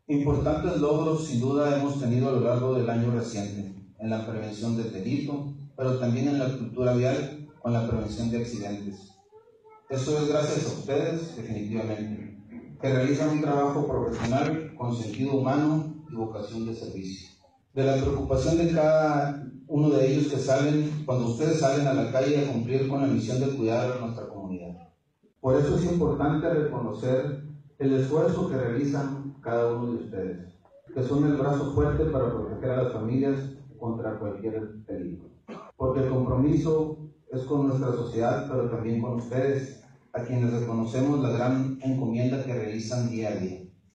Importantes logros sin duda hemos tenido a lo largo del año reciente, en la prevención del delito, pero también en la cultura vial con la prevención de accidentes. Eso es gracias a ustedes, definitivamente, que realizan un trabajo profesional con sentido humano y vocación de servicio. De la preocupación de cada uno de ellos que salen, cuando ustedes salen a la calle a cumplir con la misión de cuidar a nuestra comunidad. Por eso es importante reconocer el esfuerzo que realizan cada uno de ustedes, que son el brazo fuerte para proteger a las familias contra cualquier peligro. Porque el compromiso es con nuestra sociedad, pero también con ustedes, a quienes reconocemos la gran encomienda que realizan día a día.